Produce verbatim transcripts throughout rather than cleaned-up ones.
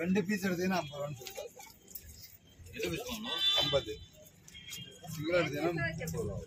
ரெண்டு பீஸ் எடுத்தீங்கன்னா ஐம்பது ரூபான்னு சொல்லுவாங்க. எது பீஸ் வாங்கணும்? ஐம்பது. சிங்கிளா எடுத்தீங்கன்னா முப்பது ரூபா.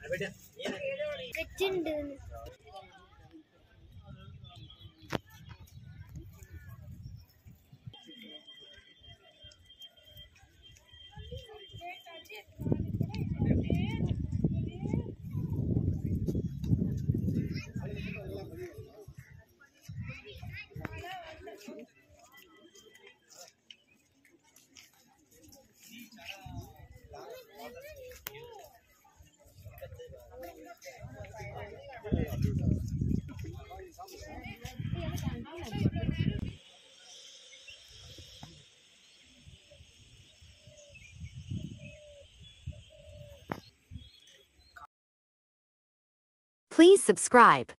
Please subscribe.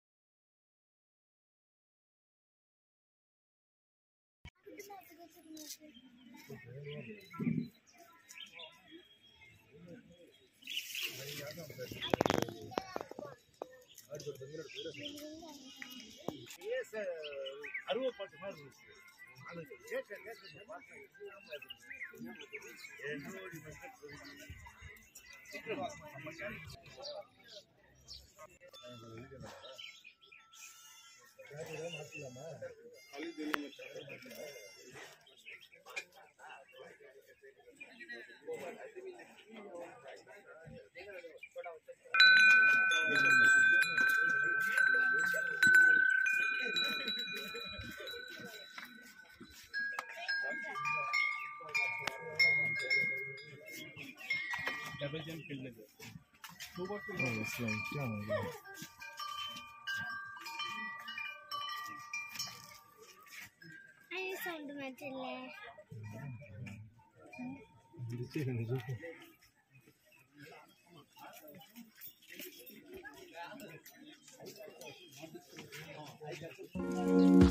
Double jump fill में two बार तो इसमें क्या होगा? आई साउंड में चले नीचे है नीचे Thank you.